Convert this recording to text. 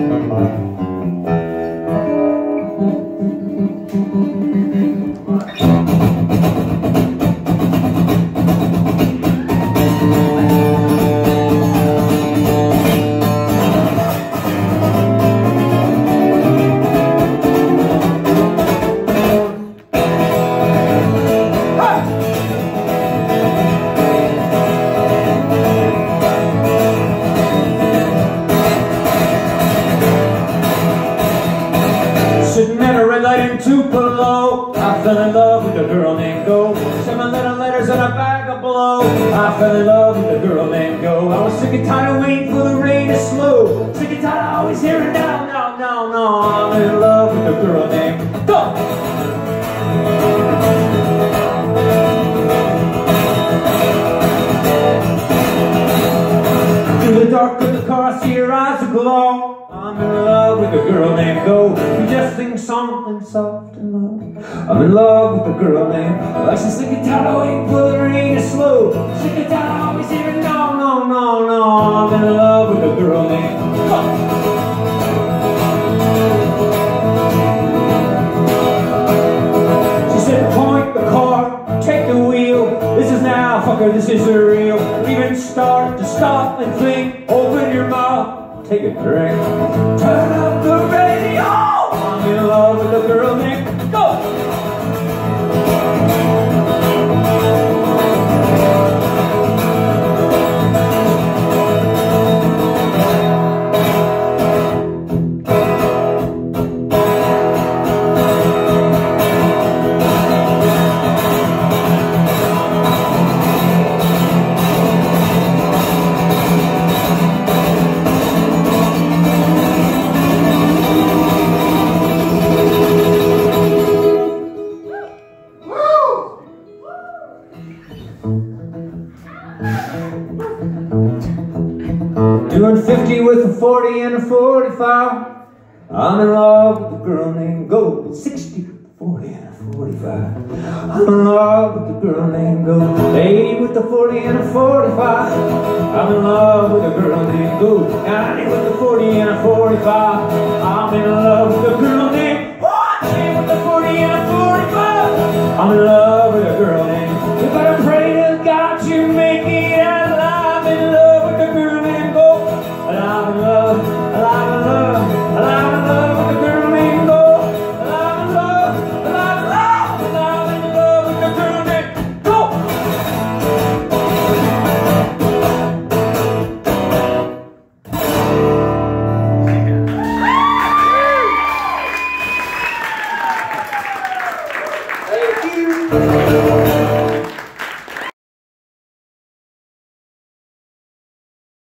Sitting at a red light in Tupelo, I fell in love with a girl named Go. 7 little letters and a bag of blow. I fell in love with a girl named Go. I was sick and tired of waiting for the rain to slow. Sick and tired of always hearing no, no, no, no. I'm in love with a girl named Go. Through the dark of the car, I see her eyes aglow. I'm in love with a girl named Go, who just sings something soft and low. I'm in love with a girl named like she's sick and tired of waiting for the rain to slow. Sick and tired of always hearing no, no, no, no. I'm in love with a girl named Go. She said, point the car, take the wheel. This is now, fucker, this is surreal. Even start to stop and think. Open your mouth. Take a drink, turn up the radio. I'm in love with a girl named Go. Doing 50 with a 40 and a 45. I'm in love with a girl named Go. 60, 40 and a 45. I'm in love with a girl named Go. 80 with the 40 and a 45. I'm in love with a girl named Go. 90 with the 40 and a 45. I'm in love with a girl named 40 with the 40 and a 45. I'm in love with a girl named. You better pray to God you make it out alive. I'm in love with a girl named Go. I'm in love, I'm in love, I'm in love with a girl named Go. I'm in love, I'm in love with a girl named Go. Thank you.